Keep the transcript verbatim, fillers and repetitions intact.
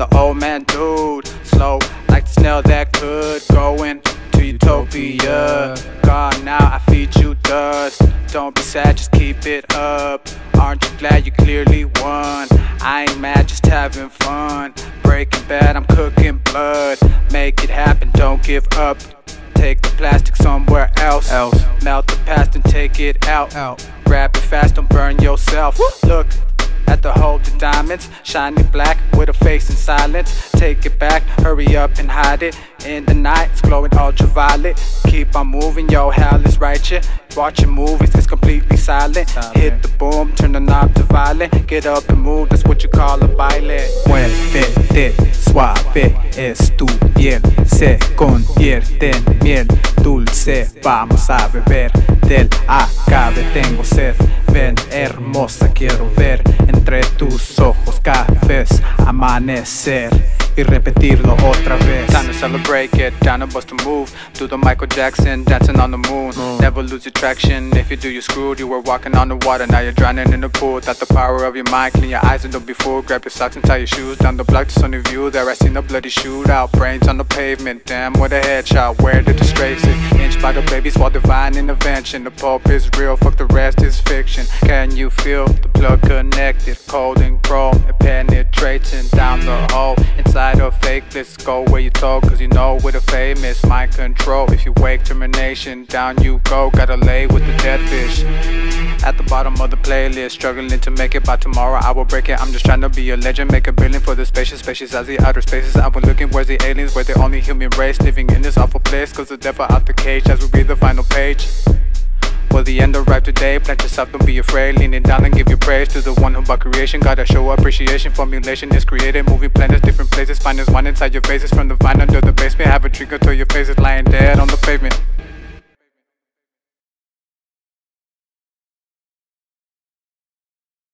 the old man dude, slow like the snail that could, going to utopia. Gone now, I feed you dust. Don't be sad, just keep it up. Aren't you glad you clearly won? I ain't mad, just having fun. Breaking Bad, I'm cooking blood. Make it happen, don't give up. Take the plastic somewhere else. else. Melt the past and take it out. out. Grab it fast, don't burn yourself. Woo! Look at the hole, the diamonds, shining black with a face in silence. Take it back, hurry up and hide it. In the night, it's glowing ultraviolet. Keep on moving, yo, hell is righteous. Watching movies, it's completely silent. silent. Hit the boom, turn the knob to violent. Get up and move, that's what you call a baile. Muévete suave, es tu piel, se convierte en miel dulce. Vamos a beber del agave, tengo sed. Ven hermosa, quiero ver entre tus ojos cafés amanecer y repetirlo otra vez. Time to celebrate, get down and bust a move. Do the Michael Jackson, dancing on the moon. moon. Never lose your traction, if you do you're screwed. You were walking on the water, now you're drowning in the pool. Got the power of your mind, clean your eyes and don't be fooled. Grab your socks and tie your shoes, down the block to sunny view. There I seen a bloody shootout, brains on the pavement. Damn, what a headshot, where did the strays sit? Inch by the babies while divine intervention. The Pope is real, fuck the rest is fiction. Can you feel the plug connected? Cold and chrome, it penetrating down the hole. Inside of fake, let's go where you told, cause you know we're the famous. Mind control, if you wake, termination, down you go. Gotta lay with the dead fish. At the bottom of the playlist, struggling to make it by tomorrow, I will break it. I'm just trying to be a legend, make a billion for the spacious spacious as the outer spaces. I've been looking, where's the aliens, we're the only human race living in this awful place, cause the devil out the cage as we read the final page. Well, the end arrived today, plant yourself, don't be afraid. Leaning down and give your praise to the one who bought creation. Gotta show appreciation, formulation is created. Moving planets, different places, find this one inside your faces. From the vine under the basement, have a drink until your face is lying dead on the pavement.